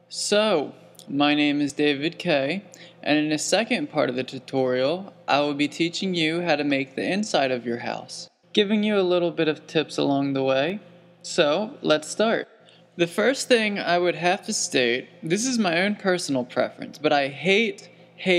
So, my name is David K, and in the second part of the tutorial, I will be teaching you how to make the inside of your house, giving you a little bit of tips along the way. So, let's start. The first thing I would have to state, this is my own personal preference, but I hate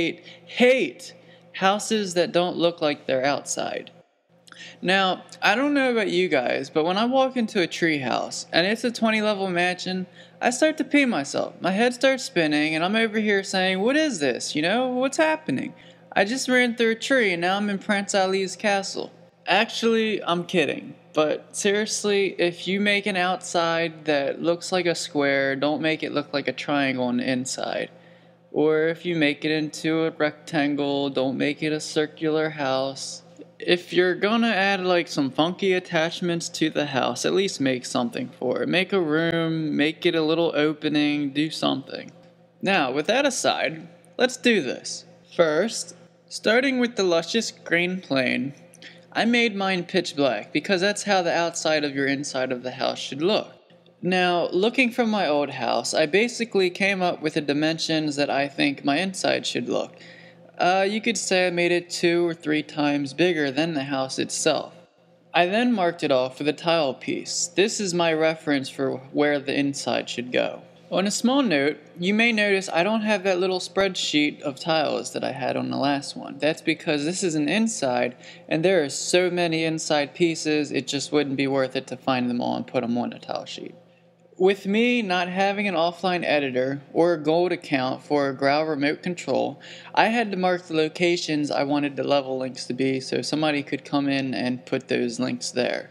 houses that don't look like they're outside. Now, I don't know about you guys, but when I walk into a tree house and it's a 20-level mansion, I start to pee myself. My head starts spinning and I'm over here saying, what is this? What's happening? I just ran through a tree and now I'm in Prince Ali's castle. Actually, I'm kidding. But seriously, if you make an outside that looks like a square, don't make it look like a triangle on the inside. Or if you make it into a rectangle, don't make it a circular house. If you're gonna add some funky attachments to the house, at least make something for it. Make a room, make it a little opening, do something. Now, with that aside, let's do this. First, starting with the luscious green plane, I made mine pitch black because that's how the outside of your inside of the house should look. Now, looking from my old house, I basically came up with the dimensions that I think my inside should look. You could say I made it 2 or 3 times bigger than the house itself. I then marked it off with a tile piece. This is my reference for where the inside should go. On a small note, you may notice I don't have that little spreadsheet of tiles that I had on the last one. That's because this is an inside, and there are so many inside pieces, it just wouldn't be worth it to find them all and put them on a tile sheet. With me not having an offline editor or a gold account for a Growl remote control, I had to mark the locations I wanted the level links to be so somebody could come in and put those links there.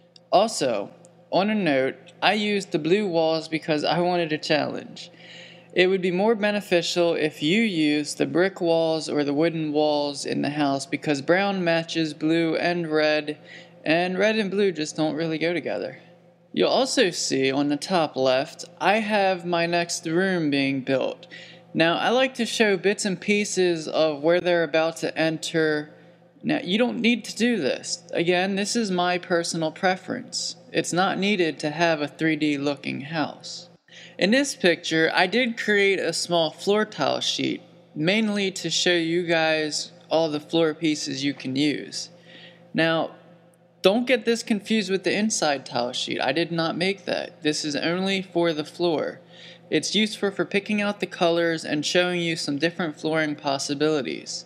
Also, on a note, I used the blue walls because I wanted a challenge. It would be more beneficial if you used the brick walls or the wooden walls in the house because brown matches blue and red and blue just don't really go together. You'll also see on the top left, I have my next room being built. Now, I like to show bits and pieces of where they're about to enter. Now, you don't need to do this. Again, this is my personal preference. It's not needed to have a 3D looking house. In this picture, I did create a small floor tile sheet, mainly to show you guys all the floor pieces you can use. Now, don't get this confused with the inside tile sheet. I did not make that. This is only for the floor. It's useful for picking out the colors and showing you some different flooring possibilities.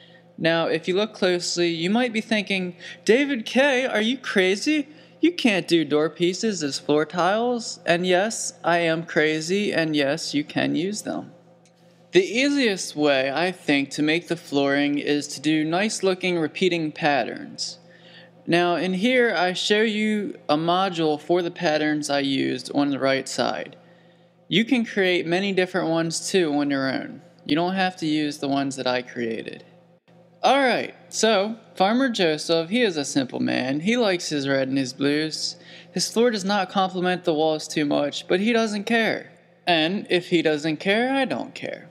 Now, if you look closely, you might be thinking, David K., are you crazy? You can't do door pieces as floor tiles. And yes, I am crazy, and yes, you can use them. The easiest way, I think, to make the flooring is to do nice looking repeating patterns. Now in here I show you a module for the patterns I used on the right side. You can create many different ones too on your own. You don't have to use the ones that I created. Alright, so Farmer Joseph, he is a simple man. He likes his red and his blues. His floor does not complement the walls too much, but he doesn't care. And if he doesn't care, I don't care.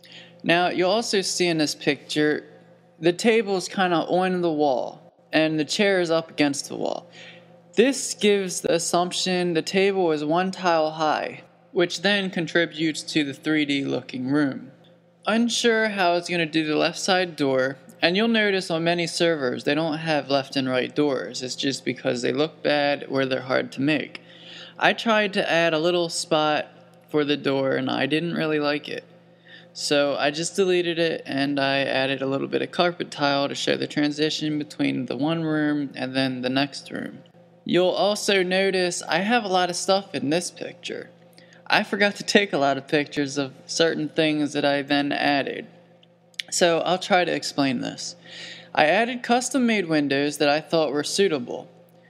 Now you'll also see in this picture, the table is kind of on the wall and the chair is up against the wall. This gives the assumption the table is 1 tile high, which then contributes to the 3D looking room. Unsure how it's going to do the left side door, and you'll notice on many servers they don't have left and right doors. It's just because they look bad or they're hard to make. I tried to add a little spot for the door and I didn't really like it. So I just deleted it and I added a little bit of carpet tile to show the transition between the one room and then the next room. You'll also notice I have a lot of stuff in this picture. I forgot to take a lot of pictures of certain things that I then added. So I'll try to explain this. I added custom made windows that I thought were suitable.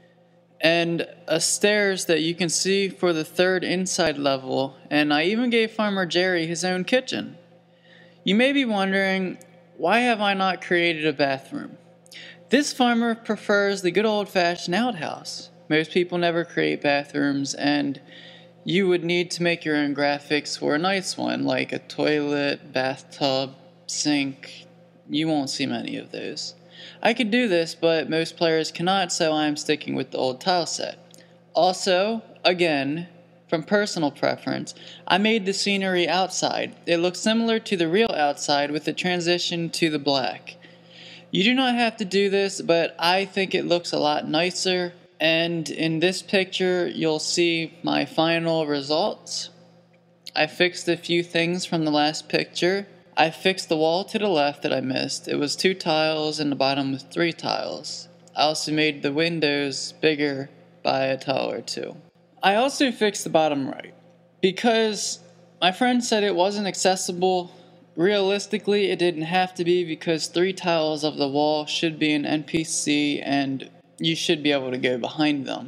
And a stairs that you can see for the 3rd inside level, and I even gave Farmer Jerry his own kitchen. You may be wondering, why have I not created a bathroom? This farmer prefers the good old-fashioned outhouse. Most people never create bathrooms, and you would need to make your own graphics for a nice one, like a toilet, bathtub, sink. You won't see many of those. I could do this, but most players cannot, so I'm sticking with the old tile set. Also, again, from personal preference, I made the scenery outside. It looks similar to the real outside with the transition to the black. You do not have to do this, but I think it looks a lot nicer. And in this picture, you'll see my final results. I fixed a few things from the last picture. I fixed the wall to the left that I missed. It was 2 tiles and the bottom was 3 tiles. I also made the windows bigger by a tile or 2. I also fixed the bottom right because my friend said it wasn't accessible. Realistically, it didn't have to be because 3 tiles of the wall should be an NPC and you should be able to go behind them.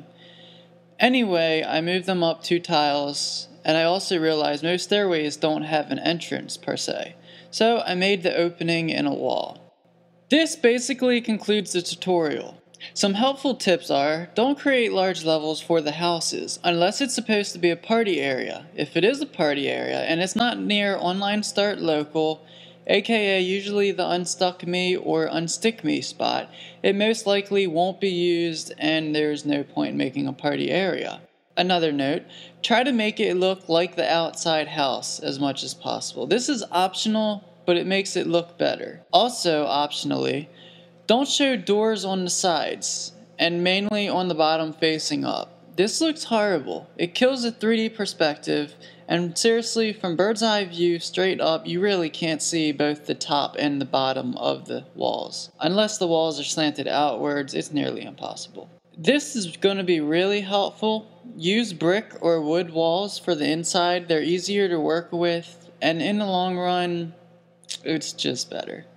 Anyway, I moved them up 2 tiles, and I also realized most stairways don't have an entrance per se. So I made the opening in a wall. This basically concludes the tutorial. Some helpful tips are, don't create large levels for the houses, unless it's supposed to be a party area. If it is a party area, and it's not near Online Start Local, aka usually the Unstuck Me or Unstick Me spot, it most likely won't be used and there's no point in making a party area. Another note, try to make it look like the outside house as much as possible. This is optional, but it makes it look better. Also, optionally, don't show doors on the sides, and mainly on the bottom facing up. This looks horrible. It kills the 3D perspective, and seriously, from bird's eye view straight up, you really can't see both the top and the bottom of the walls. Unless the walls are slanted outwards, it's nearly impossible. This is going to be really helpful. Use brick or wood walls for the inside. They're easier to work with, and in the long run, it's just better.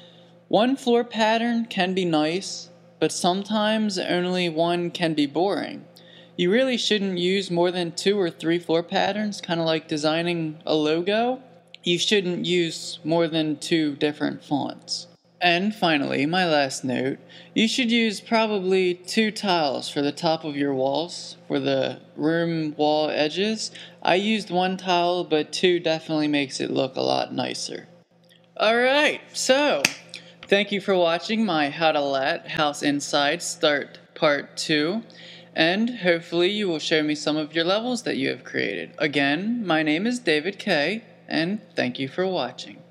1 floor pattern can be nice, but sometimes only 1 can be boring. You really shouldn't use more than 2 or 3 floor patterns, kind of like designing a logo. You shouldn't use more than 2 different fonts. And finally, my last note, you should use probably 2 tiles for the top of your walls, for the room wall edges. I used 1 tile, but 2 definitely makes it look a lot nicer. Alright, so thank you for watching my How to Lat House Inside Start Part 2, and hopefully you will show me some of your levels that you have created. Again, my name is David K, and thank you for watching.